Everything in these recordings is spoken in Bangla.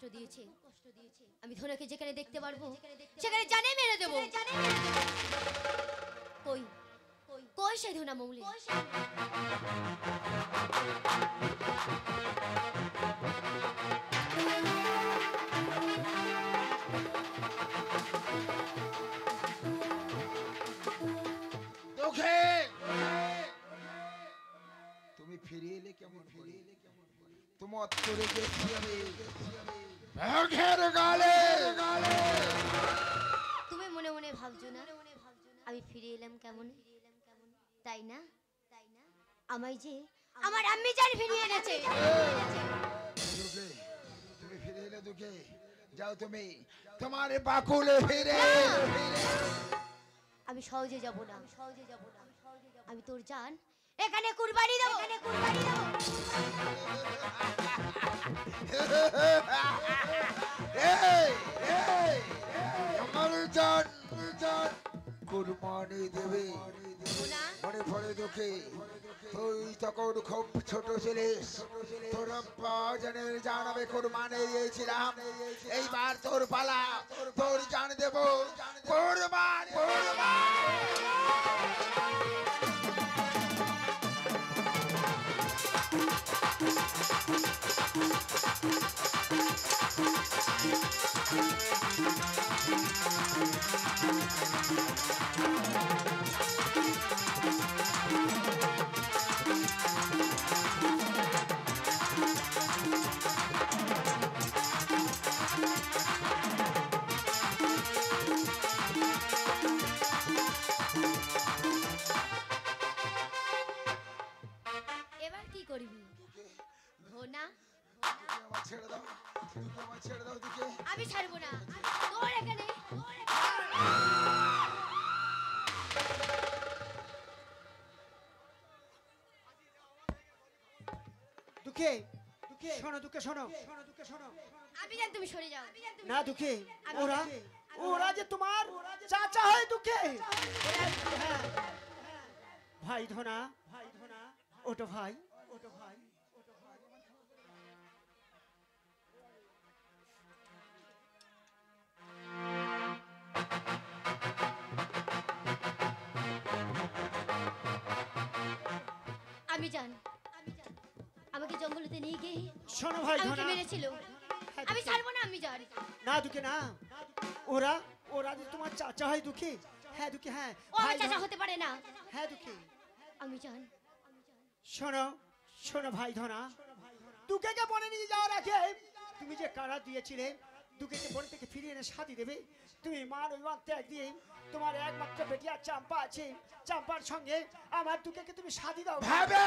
দিয়েছে, আমি ধনাকে যেখানে দেখতে পারবো সেখানে জানে মেরে দেব। কই কই সেই ধনা মৌলি? তুমি ফিরে এলে কেমন? তোমার করে গেছি আমি তুমি মনে মনে ভাবছো না আমি ফিরে এলাম কেমন, তাই না? আমায় যে আমার আম্মি জান ফিরিয়ে এনেছে। তুমি ফিরে এলে দুঃখে, যাও তুমি তোমার বাকুলে ফিরে। আমি সহজে যাব না, আমি তোর জান এখানে কুরবানি দেব। আমার জান কুরবানি দেবে মনে পড়ে দুঃখে। তুই তখন খুব ছোট ছিলিস, তোর জানের জানাবে কুরবানি দিয়েছিলাম। এইবার তোর পালা, তোর জান দেব কুরবানি। এবার কি করবি ধনা? ছেড়ে দাও দিকে। আমি ছাড়বো না তোর এখানে। দুঃখে শোনো, দুঃখে শোনো। আমি জান তুমি সরে যাও। না দুঃখে, ওরা যে তোমার চাচা হয় দুঃখে। হ্যাঁ। ভাই ধনা, ওটো ভাই। আমি জান আমাকে জঙ্গলেতে নিয়ে গিয়ে শোনো ভাই আমাকে ধনা, মেরেছিল। আমি ছাড়বো না, আমি জান। না দুঃখে না, ওরা যে তোমার চাচা হয় দুঃখে। হ্যাঁ দুঃখে, হ্যাঁ ও আমার ভাই চাচা ধনা। হতে পারে না। হ্যাঁ দুঃখে, আমি জান শোনো ভাই ধনা, দুঃখেকে বনে নিয়ে যাওয়ার আগে তুমি যে কারা দিয়েছিলে দুঃখেকে বনে থেকে ফিরিয়ে এনে শাদি দেবে। তুমি মান অভিমান ত্যাগ দিয়ে তোমার একমাত্র বেটিয়া চাম্পা আছে, চাম্পার সঙ্গে আমার দুঃখেকে তুমি শাদি দাও। ভাবে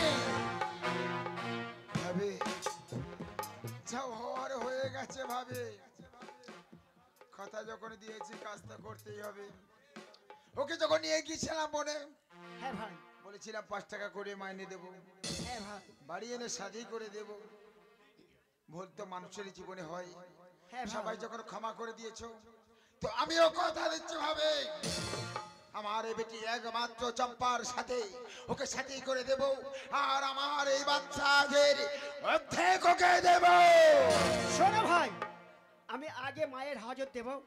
যাও, হওয়ার হয়ে গেছে। ভাবে কথা যখন দিয়েছি কাজটা করতেই হবে। ওকে যখন নিয়ে গিয়েছিলাম বনে, হ্যাঁ ভাই, বলেছিলাম 5 টাকা করে মাইনে দেবো, হ্যাঁ ভাই, বাড়ি এনে শাদি করে দেব। ভুল তো মানুষের জীবনে হয়। হ্যাঁ ভাই। সবাই যখন ক্ষমা করে দিয়েছো, তো আমিও কথা দিচ্ছি ভাবে আমার এই বেটি একমাত্র চম্পার সাথে ওকে সাথে করে দেব। আর আমার এই বাচ্চাদের অর্ধেক ওকে দেব। শোনো ভাই, আমি আগে মায়ের হাজত দেব,